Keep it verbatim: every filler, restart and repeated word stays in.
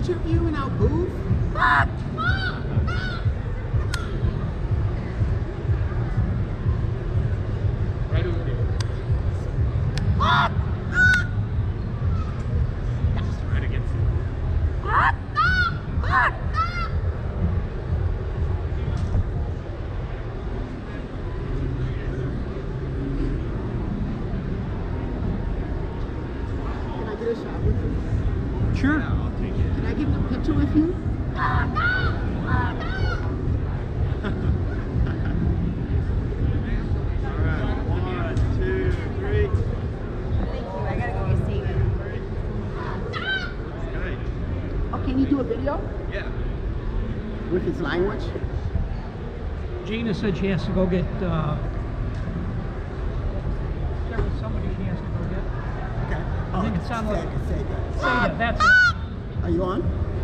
picture of you in our booth? Right over there. Just right against it. Can I get a shot with you? Sure. Yeah, I'll take it. Can I get a picture with you? Alright, one, two, three. Thank you. I gotta go get Steven. Okay. Oh, can you do a video Yeah. with his language? Gina said she has to go get, uh, there was somebody she has to go get. Okay. I think it sounded like- Sega, Sega. Say that, that's it. Are you on?